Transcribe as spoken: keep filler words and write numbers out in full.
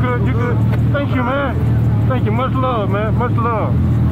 good, you good. Thank you, man. Thank you. Much love, man. Much love.